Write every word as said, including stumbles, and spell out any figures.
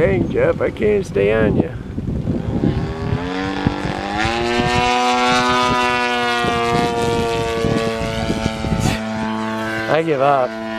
Dang, Jeff, I can't stay on you. I give up.